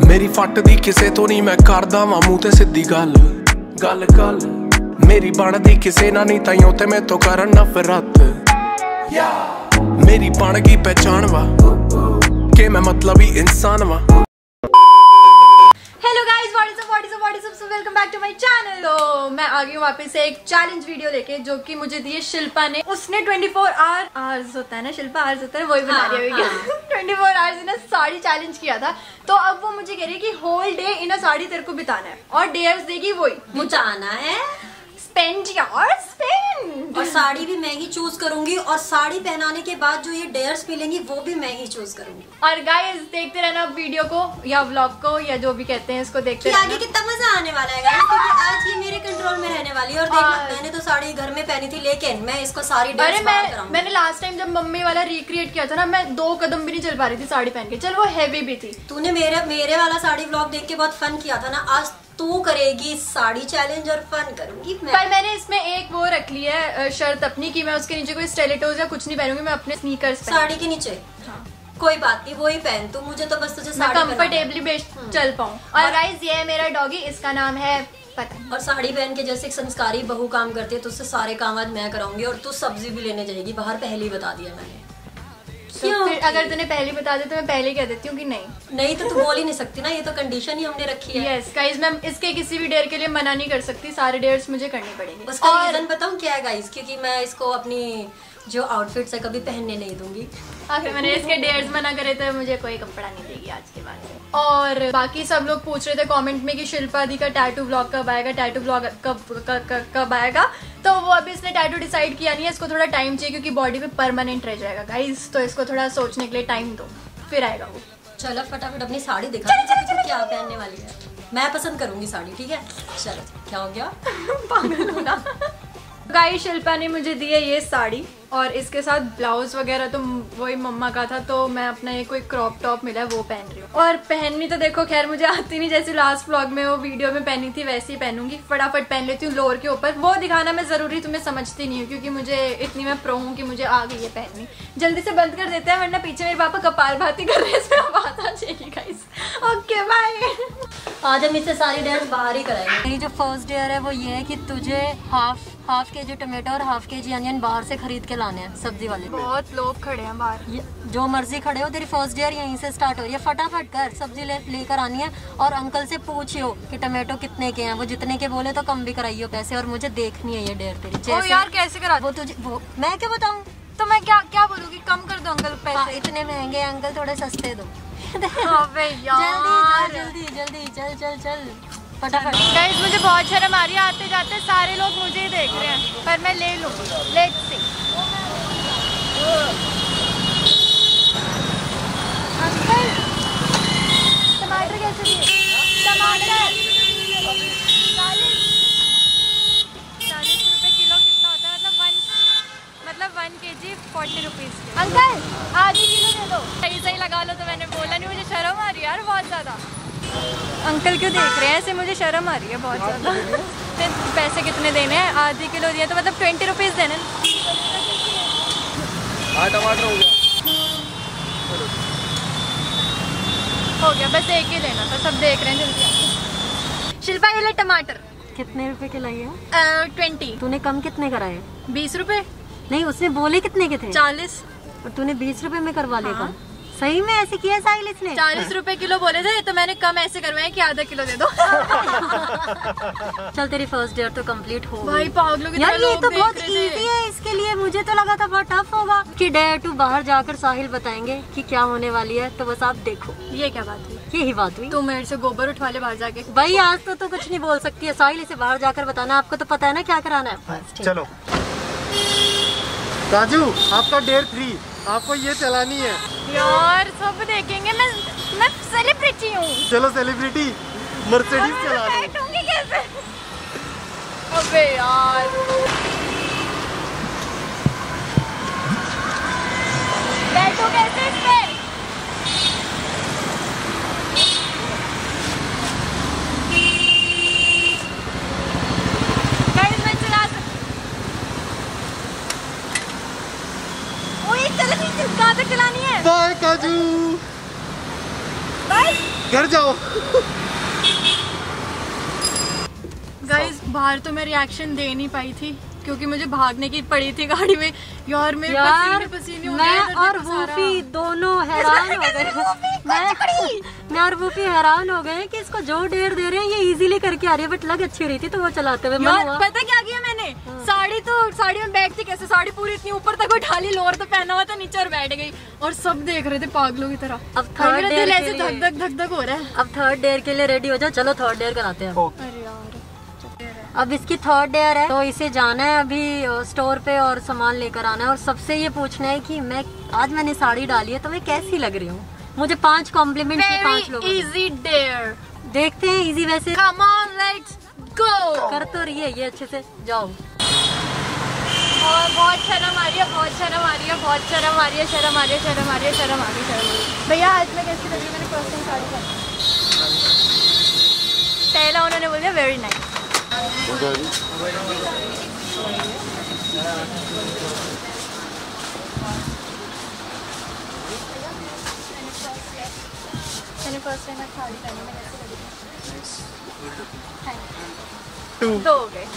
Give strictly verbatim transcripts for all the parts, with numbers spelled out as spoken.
मेरी फट दी किसे तो नहीं मैं करदा वां मूंह ते सिद्धी गल गल गल मेरी बनदी किसे ना नहीं ताइयों ते मैं तो करन नफरत मेरी बन गई पहचान वा के मैं मतलब ही इंसान वा। Hello guys, what is up what is up what is up so welcome back to my channel. तो मैं आ गई हूँ वापस से एक चैलेंज वीडियो लेके, जो कि मुझे दी है शिल्पा ने। उसने चौबीस आवर आवर्स होता है ना शिल्पा, आवर्स होता है वही बना रही है वीडियो। चौबीस आवर्स ने साड़ी चैलेंज किया था, तो अब वो मुझे कह रही है कि होल डे इन साड़ी तेरे को बिताना है और डेयर्स देगी वही बिताना है। स्पेंड यार स्पेंड। और साड़ी भी मैं ही चूज करूंगी और साड़ी पहनाने के बाद जो ये डेयर्स मिलेंगी वो भी मैं ही चूज करूंगी। और गाइस देखते रहना वीडियो को या व्लॉग को या जो भी कहते हैं इसको देखते रहना। आगे कितना मजा आने वाला है गाइस, क्योंकि आज ये मेरे कंट्रोल में रहने वाली है। और देखना, मैंने तो साड़ी घर में पहनी थी लेकिन मैं इसको सारी अरे मैं मैंने लास्ट टाइम जब मम्मी वाला रिक्रिएट किया था ना, मैं दो कदम भी नहीं चल पा रही थी साड़ी पहन के। चल वो हैवी भी थी। तूने मेरे मेरे वाला साड़ी व्लॉग देख के बहुत फन किया था ना, आज तू करेगी साड़ी चैलेंज और फन करूंगी मैं। पर मैंने इसमें एक वो रख ली है शर्त अपनी कि मैं उसके नीचे कोई स्टिलेटोज या कुछ नहीं पहनूंगी, मैं अपने स्नीकर्स साड़ी के नीचे। हाँ। कोई बात नहीं, वो ही पहन तू, मुझे तो बस तुझे साड़ी कंफर्टेबली चल पाऊँ। और गाइस ये है मेरा डॉगी, इसका नाम है पतंग। और साड़ी पहन के जैसे एक संस्कारी बहू काम करती है तो उससे सारे काम आज मैं कराऊंगी। और तू सब्जी भी लेने जाएगी बाहर, पहले ही बता दिया मैंने। तो फिर अगर तूने पहले बता दिया तो मैं पहले कह देती हूँ कि नहीं नहीं तो तू बोल ही नहीं सकती ना, ये तो कंडीशन ही हमने रखी है। यस गाइस, मैं इसके किसी भी डेयर के लिए मना नहीं कर सकती, सारे डेयर्स मुझे करनी पड़ेंगी। उसका और... रीजन बताऊँ क्या है गाइस, क्योंकि मैं इसको अपनी जो आउटफिट्स है कभी पहनने नहीं दूंगी। आखिर मैंने इसके डेयर्स मना करे तो मुझे कोई कपड़ा नहीं देगी आज के बाद से। और बाकी सब लोग पूछ रहे थे कमेंट में कि शिल्पा दी का टैटू व्लॉग कब आएगा, टैटू व्लॉग कब कब आएगा। तो वो अभी इसने टैटू डिसाइड किया नहीं है, इसको थोड़ा टाइम चाहिए क्योंकि बॉडी पे परमानेंट रह जाएगा गाइस, तो इसको थोड़ा सोचने के लिए टाइम दो, फिर आएगा वो। चलो फटाफट अपनी साड़ी दिखा दे क्या पहनने वाली है। मैं पसंद करूंगी साड़ी, ठीक है। चलो क्या हो गया पागल हो ना। गाइस शिल्पा ने मुझे दी है ये साड़ी और इसके साथ ब्लाउज वगैरह तो वही मम्मा का था, तो मैं अपना ये कोई क्रॉप टॉप मिला है वो पहन रही हूँ। और पहननी तो देखो खैर मुझे आती नहीं, जैसे लास्ट व्लॉग में वो वीडियो में पहनी थी वैसे ही पहनूंगी, फटाफट पहन लेती हूँ लोअर के ऊपर। वो दिखाना मैं जरूरी तुम्हें समझती नहीं हूँ क्योंकि मुझे इतनी मैं प्रो हूँ कि मुझे आ गई है पहननी। जल्दी से बंद कर देते हैं वरना पीछे मेरे पापा कपाल भाती कर रहे हैं, इसमें आवाज आ जाएगी गाइस। Okay bye. आज हम इससे सारी डेयर्स बाहर ही कराएंगे। मेरी जो फर्स्ट डेयर है वो ये है कि तुझे हाफ हाफ के जी टमाटो और हाफ के जी अनियन बाहर से खरीद के लाने हैं सब्जी वाले। बहुत लोग खड़े हैं बाहर, जो मर्जी खड़े हो, तेरी फर्स्ट डेयर यहीं से स्टार्ट हो रही है। फटाफट कर, सब्जी ले लेकर आनी है और अंकल से पूछियो कि टमाटो कितने के हैं, वो जितने के बोले तो कम भी कराइयो पैसे। और मुझे देखनी है ये डेयर तेरी। जैसे यार कैसे करा वो तुझे वो मैं क्या बताऊँ, तो मैं क्या क्या बोलूँगी, कम कर दो अंकल पैसे। हाँ, इतने महंगे अंकल, थोड़े सस्ते दो। अबे यार जल्दी जल्दी चल चल चल फटाफट। गाइस मुझे बहुत शर्म आ रही है, आते जाते सारे लोग मुझे ही देख रहे हैं, पर मैं ले लूंगी। Let's see. अंकल टमाटर कैसे दिए? टमाटर चालीस रुपए किलो कितना होता है? मतलब वन मतलब one K G forty rupees. Uncle आधी किलो दे दो। सही सही लगा लो। तो मैंने बोला नहीं, मुझे शर्म आ रही है यार बहुत ज्यादा। अंकल क्यों देख रहे हैं ऐसे, मुझे शर्म आ रही है बहुत ज्यादा। फिर पैसे कितने देने हैं? आधी किलो दिए तो मतलब ट्वेंटी रुपीज देने। हाँ टमाटर हो गया हो गया, बस एक ही लेना था, सब देख रहे हैं जल्दी। शिल्पा ये ले टमाटर। कितने रुपए के लाई है? ट्वेंटी। तूने कम कितने कराए? बीस रुपए। नहीं, उसने बोले कितने के थे? चालीस। और तूने बीस रुपए में करवा लिया। हाँ। सही में ऐसे किया साहिल इसने? चालीस रुपए किलो बोले थे तो मैंने कम ऐसे करवाया कि आधा किलो दे दो। चल तेरी फर्स्ट डेयर तो कंप्लीट हो भाई पागलों की यार, ये तो बहुत इजी है इसके लिए। मुझे तो लगा था बहुत टफ होगा कि डेयर टू बाहर जाकर साहिल बताएंगे कि क्या होने वाली है, तो बस आप देखो। ये क्या बात हुई? यही बात हुई। तू मेरे से गोबर उठवा ले बाहर जाके। भाई आज तो तू कुछ नहीं बोल सकती है, साहिल इसे बाहर जाकर बताना। आपको तो पता है ना क्या कराना है। चलो राजू, आपका डेयर थ्री, आपको ये चलानी है। यार सब देखेंगे, मैं मैं सेलिब्रिटी हूँ। चलो सेलिब्रिटी मर्सिडीज चला लो। बैठूंगी कैसे? अबे यार बैठो कैसे इस पे? गाइस मैं चला कहाँ तक चलानी है? बाय काजू। बाय। घर जाओ। गाइस बाहर तो मैं रिएक्शन दे नहीं पाई थी क्योंकि मुझे भागने की पड़ी थी गाड़ी में। यार मेरे यार पसीने पसीने हो मैं गए और वूफी दोनों हैरान हो गए। मैं मैं और वूफी हैरान हो गए कि इसको जो डेयर दे रहे हैं ये इजीली करके आ रही है, बट लग अच्छी रही थी तो वो चलाते हुए यार पता क्या किया मैंने, साड़ी तो साड़ी में बैठती कैसे, साड़ी पूरी इतनी ऊपर तक उठा ली, लोअर तो पहना हुआ था, नीचे और बैठ गई और सब देख रहे थे पागलों की तरह। अब थर्ड डेयर ऐसे धक धक धक धक हो रहा है। अब थर्ड डेयर के लिए रेडी हो जाओ, चलो थर्ड डेयर कराते हैं। अरे यार अब इसकी थर्ड डेयर है तो इसे जाना है अभी स्टोर पे और सामान लेकर आना है और सबसे ये पूछना है कि मैं आज मैंने साड़ी डाली है तो मैं कैसी लग रही हूँ। मुझे पांच कॉम्प्लीमेंट है पांच लोगों को। इजी डेयर देखते हैं इजी वैसे कम ऑन लेट्स गो। कर तो रही है ये अच्छे से, जाओ। और बहुत शर्म आ रही है, बहुत शर्म आ रही है, बहुत शर्म आ रही है, शर्म आ रही है, शर्म आ रही है, शर्म आ रही है, शर्म आ रही है। भैया आज मैं कैसी लग रही हूँ, मैंने फर्स्ट टाइम साड़ी पहनी। पहला उन्होंने बोला वेरी नाइस। मैंने फर्स्ट टाइम साड़ी पहनी, मैं कैसी लग रही हूँ? दो हो गए।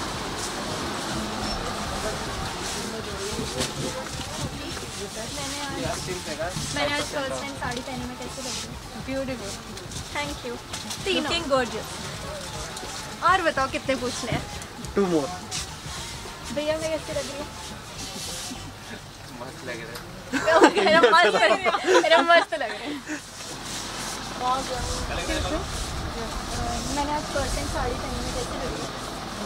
मैंने आज मैंने आज फर्स्ट टाइम साड़ी पहनी, मैं कैसी लग रही हूँ? Beautiful, thank you. तीनों गॉर्जियस। और बताओ कितने पूछने हैं? Two more. भैया मैं कैसी लग रही हूँ? मस्त लग रहा है। मेरा मस्त लग रहा है, मेरा मस्त लग रहा है। मैंने आज फर्स्ट टाइम साड़ी पहनी, मैं कैसी लग रही हूँ?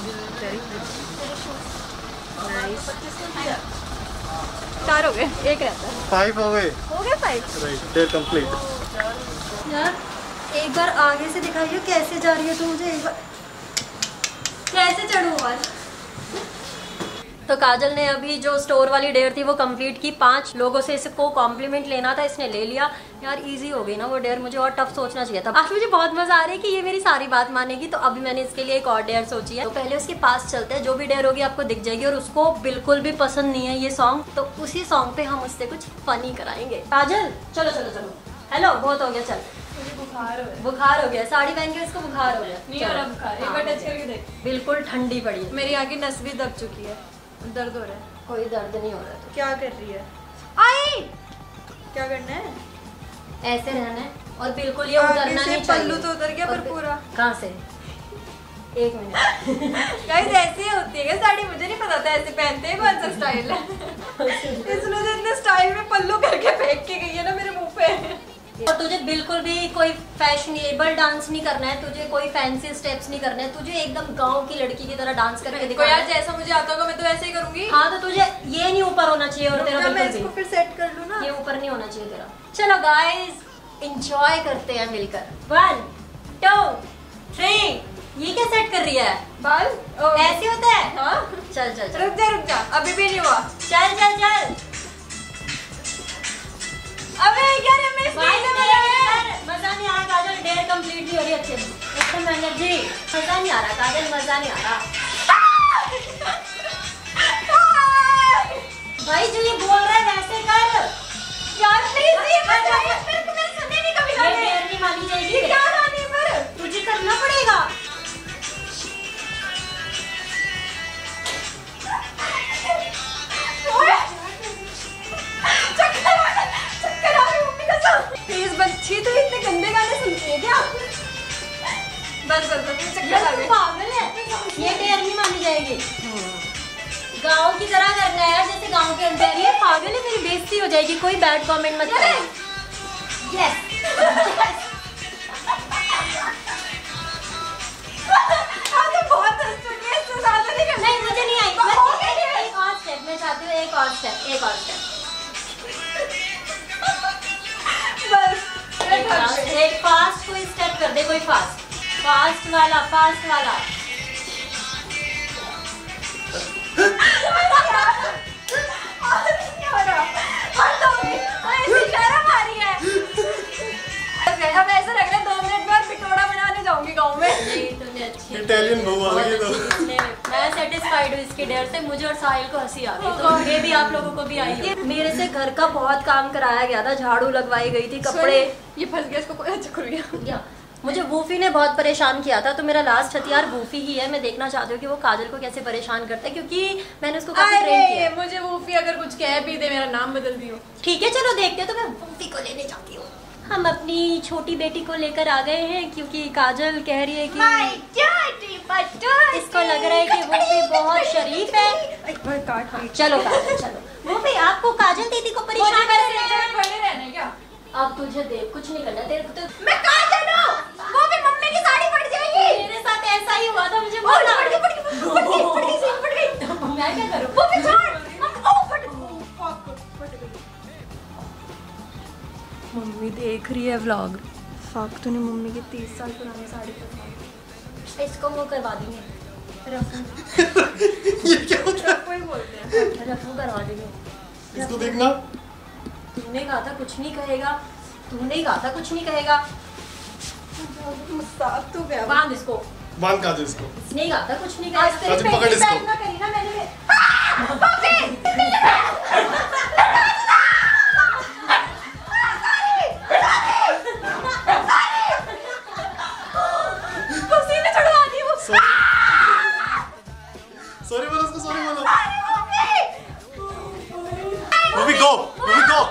चार हो गए, एक रहता है। फाइव हो गए। हो गए फाइव। Right, dare complete. यार एक बार आगे से दिखाइए कैसे जा रही है तू, मुझे एक बार कैसे चढ़ूं आज। तो काजल ने अभी जो स्टोर वाली डेयर थी वो कंप्लीट की, पांच लोगों से इसको कॉम्प्लीमेंट लेना था, इसने ले लिया। यार इजी हो गई ना वो डेयर, मुझे और टफ सोचना चाहिए था। आज मुझे बहुत मजा आ रहा है कि ये मेरी सारी बात मानेगी, तो अभी मैंने इसके लिए एक और डेयर सोची है। तो पहले उसके पास चलते हैं, जो भी डेयर होगी आपको दिख जाएगी। और उसको बिल्कुल भी पसंद नहीं है ये सॉन्ग, तो उसी सॉन्ग पे हम उससे कुछ फनी कराएंगे। काजल चलो चलो चलो, हेलो बहुत हो गया, चल बुखार हो गया, बुखार हो गया, साड़ी पहन के इसको बुखार हो गया। नहीं हो रहा बुखार, एक बार टच करके देख। बिल्कुल ठंडी पड़ी है, मेरी आगे नस भी दब चुकी है, दर्द हो रहा है। कोई दर्द नहीं हो रहा है। क्या कर रही है? आई क्या करना है? ऐसे रहना है और बिल्कुल ये उतरना नहीं चाहिए। पल्लू तो उतर गया पर पूरा। कहाँ से? एक मिनट। गाइस ऐसे होती है साड़ी, मुझे नहीं पता था ऐसे पहनते हैं, कौन सा स्टाइल है। इसने तो इतने स्टाइल में पल्लू करके फेंक के गई है ना मेरे मुंह पे। और तुझे बिल्कुल भी कोई फैशनेबल डांस नहीं करना है, तुझे कोई फैंसी स्टेप्स नहीं करने हैं, तुझे एकदम गांव की लड़की की तरह डांस करके दिखाना है। यार जैसा मुझे आता होगा मैं तो ऐसे ही करूंगी। हाँ तो तुझे ये नहीं ऊपर होना चाहिए और तेरा मैं इसको फिर सेट कर लूं ना, ये ऊपर नहीं होना चाहिए तेरा। चलो गाइस एंजॉय करते हैं मिलकर। One two three. ये क्या सेट कर रही है? बाल ऐसे होता है? हाँ चल चल चल, रुक जा रुक जा, अभी भी नहीं हुआ। चल चल चल। अबे यार मैं मजा नहीं आ रहा काजल, डेयर कंप्लीट नहीं हो रही अच्छे से, एकदम एनर्जी। मजा नहीं आ रहा काजल, मजा नहीं आ रहा। भाई जो ये बोल रहा है वैसे कर यार, प्लीज ये मत जाइए, मेरे को मैंने सुने नहीं कभी। ये डेयर नहीं मानी जाएगी, ये क्या मानी पर तुझे करना पड़ेगा। प्लीज बच्ची तो इतने गंदे गाने सुनती है क्या? बस बस बस चक्कर आ गए। पागल है, ये डेयर नहीं मानी जाएगी। गांव की तरह करना है जैसे गांव के अंदर। ये पागल है, मेरी बेइज्जती हो जाएगी, कोई बैड कमेंट मत कर। यस बहुत हंस चुकी है, इससे ज्यादा नहीं करना। नहीं मुझे नहीं आई। एक और स्टेप मैं चाहती हूँ, एक और स्टेप, एक और स्टेप। बस एक फास्ट कोई स्टेप कर दे, कोई फास्ट फास्ट वाला फास्ट वाला। अब ऐसा लग रहा है दो मिनट बाद पिटोड़ा बनाने जाऊंगी गाँव में। नहीं तूने अच्छी इटालियन बहू आ गई तो। मैं सेटिस्फाइड सेटिस्फाइड हूँ इसके डेयर से, मुझे और साहिल को हंसी आ गई, तो ये भी आप लोगों को भी आई है। मेरे से घर का बहुत काम कराया गया था, झाड़ू लगवाई गई थी, कपड़े, ये फंस गया इसको, कोई अच्छा खुल गया। मुझे वूफी ने बहुत परेशान किया था, तो मेरा लास्ट हथियार वूफी ही है। मैं देखना चाहती हूँ कि वो काजल को कैसे परेशान करता है, क्योंकि मैंने उसको काफी ट्रेन किया। मुझे वूफी अगर कुछ कह भी दे, मेरा नाम बदल दियो। ठीक है चलो देखते हैं, तो मैं वूफी को लेने जाती हूँ। हम अपनी छोटी बेटी को लेकर आ गए हैं, क्योंकि काजल कह रही है कि इसको लग रहा है कि वूफी बहुत शरीफ है। चलो काजल चलो, वूफी आपको काजल दीदी को परेशान कर रहे हैं क्या? अब तुझे देख कुछ नहीं करना, तेरे को तो मैं काजल हूं, वो भी मम्मी की साड़ी फट जाएगी। मेरे साथ ऐसा ही हुआ था, मुझे बहुत फट गई फट गई फट गई फट गई। मैं क्या करूं? वो भी छोड़, ओ फट फट गई। मम्मी देख रही है व्लॉग। फक, तूने मम्मी की तीस साल पुरानी साड़ी पहनाई। इसको वो करवा देंगे, ये क्या होता है? कोई बोलते हैं रफू करवा देंगे। इसको देखना, तूने कहा था कुछ नहीं कहेगा, तूने ही कहा था कुछ नहीं कहेगा। मुस्ताक तू क्या? बांध इसको, बांध काजल इसको। इसने ही कहा था कुछ नहीं कहेगा। काजल पकड़ इसको। ना करी ना मैंने। सॉरी बोलो उसको, सॉरी बोलो। Movie go, movie go.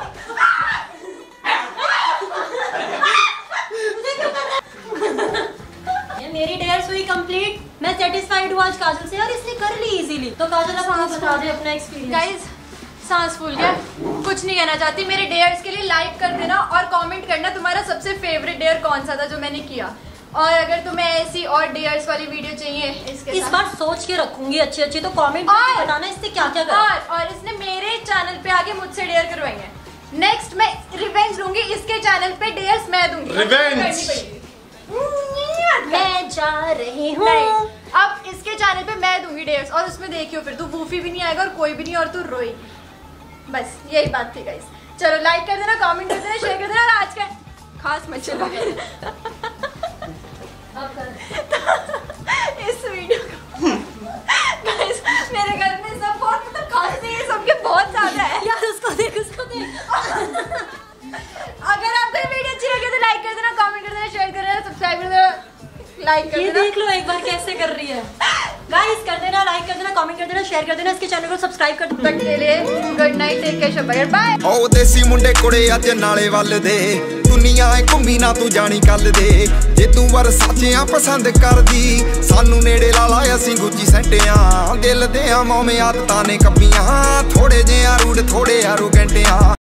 मेरी डेयर्स हुई कंप्लीट, मैं सेटिस्फाइड हूँ आज काजल से, और इसने कर ली इजीली। तो काजल अब हमें बता दे अपना एक्सपीरियंस। गाइस सांस फूल गया, कुछ नहीं कहना चाहती। मेरे डेयर्स के लिए लाइक कर देना और कमेंट करना तुम्हारा सबसे फेवरेट डेयर कौन सा था जो मैंने किया। और अगर तुम्हें ऐसी और डेयर्स वाली वीडियो चाहिए इसके इस बार सोच के रखूंगी अच्छी अच्छी, तो कमेंट करके बताना इससे क्या क्या करा। और, और इसने मेरे चैनल पे आके मुझसे डेयर करवाई है। नेक्स्ट मैं रिवेंज लूंगी, इसके चैनल पे डेयर्स मैं दूंगी। रिवेंज मैं जा रही हूँ। अब इसके चैनल पे मैं दूंगी डेयर्स, और उसमें देखियो फिर तू वूफी भी नहीं आएगा और कोई भी नहीं, और तू रोएगी। बस यही बात थी गाइस। चलो लाइक कर देना, कमेंट कर देना, शेयर कर देना। और आज का खास मचला इस वीडियो को गाइस मेरे घर में सब बहुत मतलब खास नहीं है, सबके बहुत ज्यादा है यार। उसको देख, उसको देख। अगर आपको ये वीडियो अच्छी लगे तो लाइक कर देना, कमेंट कर देना, शेयर कर देना, सब्सक्राइब कर देना, लाइक कर ये देना। देख लो एक बार कैसे कर रही है। गाइस कर देना, लाइक कर देना, कमेंट कर देना, शेयर कर देना, इसके चैनल को सब्सक्राइब कर देना। तक के लिए गुड नाइट, टेक केयर, शब्बा बाय। ओ देसी मुंडे कुड़े अज नाले वल दे, दुनिया ऐ घुम्मी ना तू जानी कल दे। जे तू वरसाचियां पसंद करदी, सानू नेड़े ला ला असीं गुੱਜੀ सैटियां। दिल दे आ मौमे आदतां ने कब्बियां, थोड़े जे आ रूड थोड़े आ रू घंटियां।